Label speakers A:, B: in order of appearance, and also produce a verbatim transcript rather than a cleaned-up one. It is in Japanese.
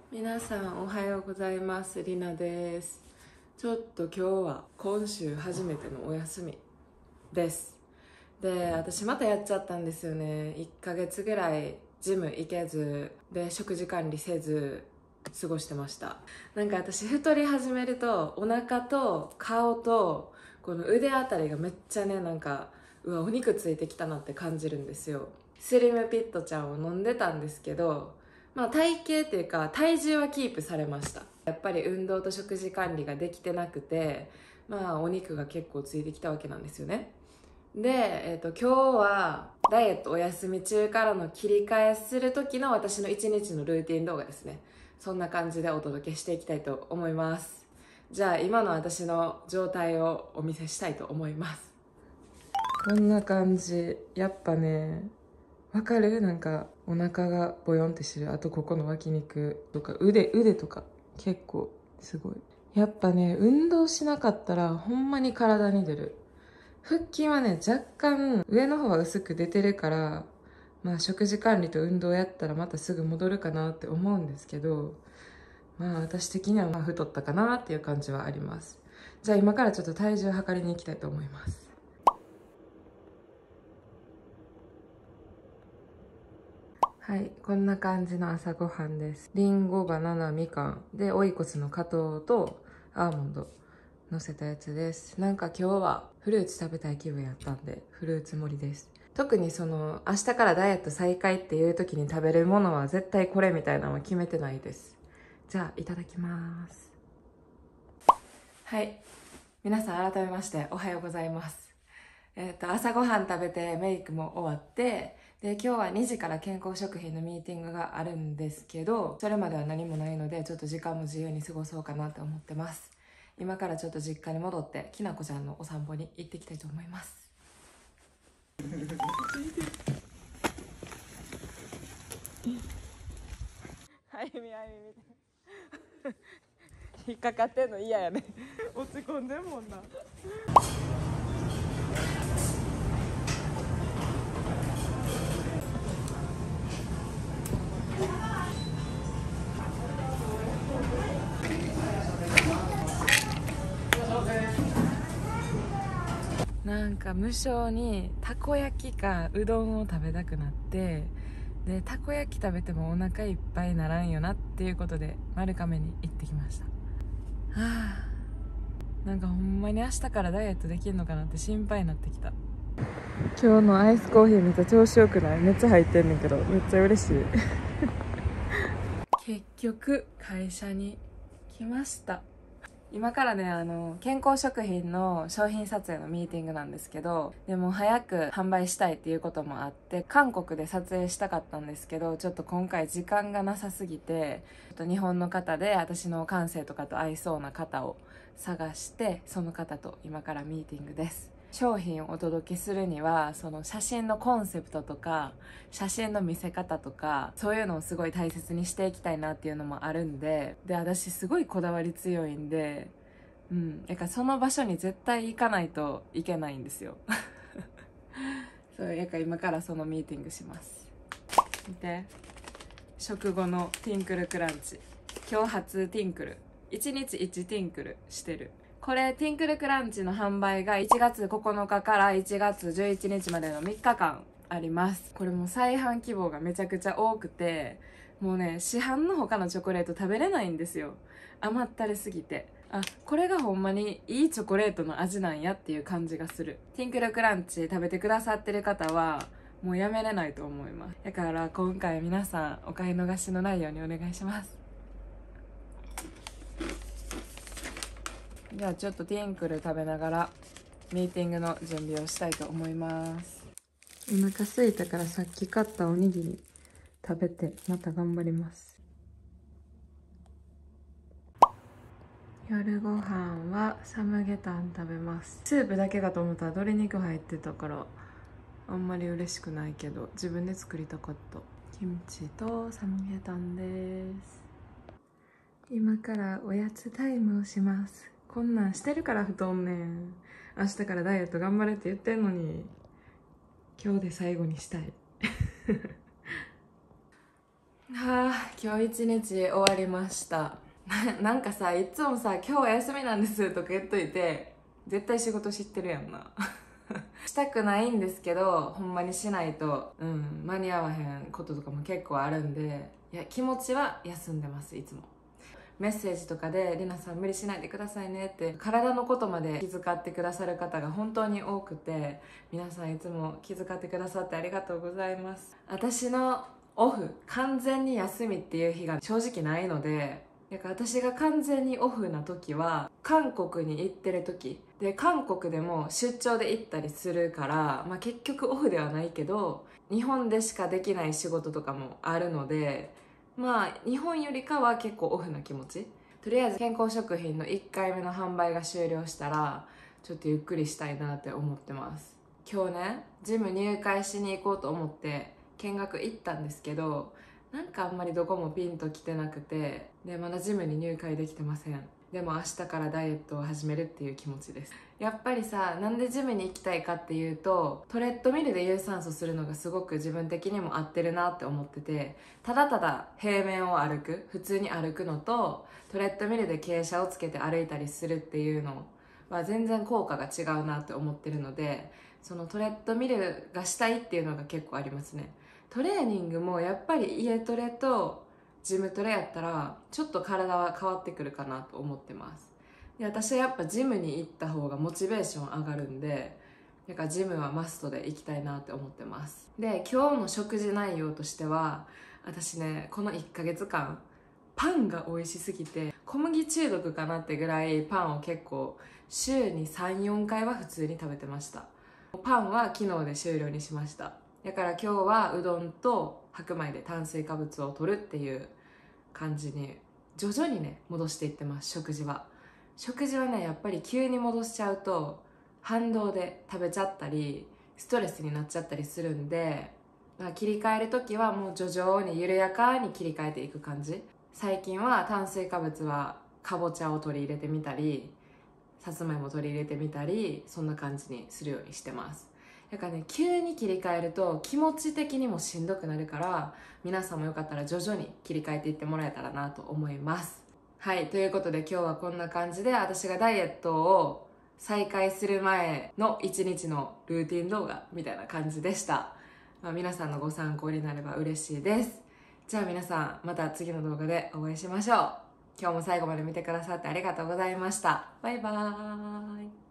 A: 皆さんおはようございます。りなです。ちょっと今日は今週初めてのお休みです。で、私またやっちゃったんですよね。いっかげつぐらいジム行けずで食事管理せず過ごしてました。なんか私太り始めるとお腹と顔とこの腕あたりがめっちゃね、なんかうわお肉ついてきたなって感じるんですよ。スリムピットちゃんを飲んでたんですけど、まあ体型っていうか体重はキープされました。やっぱり運動と食事管理ができてなくて、まあお肉が結構ついてきたわけなんですよね。で、えー、と今日はダイエットお休み中からの切り替えする時の私の一日のルーティン動画ですね。そんな感じでお届けしていきたいと思います。じゃあ今の私の状態をお見せしたいと思います。こんな感じ。やっぱね、わかる？なんかお腹がボヨンってしてる。あとここの脇肉とか腕腕とか結構すごい。やっぱね、運動しなかったらほんまに体に出る。腹筋はね、若干上の方は薄く出てるから、まあ食事管理と運動やったらまたすぐ戻るかなって思うんですけど、まあ私的にはまあ太ったかなっていう感じはあります。じゃあ今からちょっと体重測りに行きたいと思います。はい、こんな感じの朝ごはんです。りんご、バナナ、みかんで、オイコスの果糖とアーモンド乗せたやつです。なんか今日はフルーツ食べたい気分やったんで、フルーツ盛りです。特にその、明日からダイエット再開っていう時に食べるものは絶対これみたいなのは決めてないです。じゃあ、いただきます。はい。皆さん改めましておはようございます。えっと、朝ごはん食べてメイクも終わって、で、今日はにじから健康食品のミーティングがあるんですけど、それまでは何もないので、ちょっと時間も自由に過ごそうかなと思ってます。今からちょっと実家に戻って、きなこちゃんのお散歩に行ってきたいと思います。あゆみあゆみ引っかかってんの嫌やね。落ち込んでんもんな。なんか無性にたこ焼きかうどんを食べたくなって、でたこ焼き食べてもお腹いっぱいならんよなっていうことで丸亀に行ってきました。はあ、なんかほんまに明日からダイエットできるのかなって心配になってきた。今日のアイスコーヒーめっちゃ調子よくない？めっちゃ入ってんねんけどめっちゃ嬉しい。結局会社に来ました。今からね、あの、健康食品の商品撮影のミーティングなんですけど、でも早く販売したいっていうこともあって、韓国で撮影したかったんですけど、ちょっと今回時間がなさすぎて、ちょっと日本の方で私の感性とかと合いそうな方を探して、その方と今からミーティングです。商品をお届けするにはその写真のコンセプトとか写真の見せ方とかそういうのをすごい大切にしていきたいなっていうのもあるんで、で私すごいこだわり強いんで、うんだからその場所に絶対行かないといけないんですよ。そうやから今からそのミーティングします。見て、食後のティンクルクランチ、今日初ティンクル、いちにちいちティンクルしてる。これティンクルクランチの販売がいちがつここのかからいちがつじゅういちにちまでのみっかかんあります。これもう再販希望がめちゃくちゃ多くて、もうね市販の他のチョコレート食べれないんですよ、余ったれすぎて。あ、これがほんまにいいチョコレートの味なんやっていう感じがする。ティンクルクランチ食べてくださってる方はもうやめれないと思います。だから今回皆さんお買い逃しのないようにお願いします。じゃあちょっとティンクル食べながらミーティングの準備をしたいと思います。お腹空いたからさっき買ったおにぎり食べてまた頑張ります。夜ご飯はサムゲタン食べます。スープだけかと思ったら鶏肉入ってたからあんまり嬉しくないけど自分で作りたかった。キムチとサムゲタンです。今からおやつタイムをします。こんなんしてるから太んねん。明日からダイエット頑張れって言ってんのに今日で最後にしたい。 はあ、今日一日終わりましたな。なんかさ、いつもさ、今日は休みなんですとか言っといて、絶対仕事知ってるやんなしたくないんですけど、ほんまにしないと、うん、間に合わへんこととかも結構あるんで、いや、気持ちは休んでます、いつも。メッセージとかで「りなさん無理しないでくださいね」って体のことまで気遣ってくださる方が本当に多くて、皆さんいつも気遣ってくださってありがとうございます。私のオフ、完全に休みっていう日が正直ないので、だから私が完全にオフな時は韓国に行ってる時で、韓国でも出張で行ったりするから、まあ、結局オフではないけど日本でしかできない仕事とかもあるので、まあ日本よりかは結構オフな気持ち。とりあえず健康食品のいっかいめの販売が終了したらちょっとゆっくりしたいなって思ってます。今日ね、ジム入会しに行こうと思って見学行ったんですけど、なんかあんまりどこもピンときてなくて、でまだジムに入会できてません。でも明日からダイエットを始めるっていう気持ちです。やっぱりさ、なんでジムに行きたいかっていうと、トレッドミルで有酸素するのがすごく自分的にも合ってるなって思ってて、ただただ平面を歩く、普通に歩くのとトレッドミルで傾斜をつけて歩いたりするっていうのは全然効果が違うなって思ってるので、そのトレッドミルがしたいっていうのが結構ありますね。トレーニングもやっぱり家トレとジムトレやったらちょっと体は変わってくるかなと思ってます。で、私はやっぱジムに行った方がモチベーション上がるんで、だからジムはマストで行きたいなって思ってます。で、今日の食事内容としては、私ね、このいっかげつかんパンが美味しすぎて小麦中毒かなってぐらいパンを結構週にさん、よんかいは普通に食べてました。パンは昨日で終了にしました。だから今日はうどんと白米で炭水化物を取るっていう感じに徐々にね戻していってます。食事は食事はね、やっぱり急に戻しちゃうと反動で食べちゃったりストレスになっちゃったりするんで、まあ、切り替える時はもう徐々に緩やかに切り替えていく感じ。最近は炭水化物はかぼちゃを取り入れてみたり、さつまいも取り入れてみたり、そんな感じにするようにしてます。だからね、急に切り替えると気持ち的にもしんどくなるから、皆さんもよかったら徐々に切り替えていってもらえたらなと思います。はい、ということで今日はこんな感じで、私がダイエットを再開する前の一日のルーティン動画みたいな感じでした。まあ、皆さんのご参考になれば嬉しいです。じゃあ皆さん、また次の動画でお会いしましょう。今日も最後まで見てくださってありがとうございました。バイバーイ。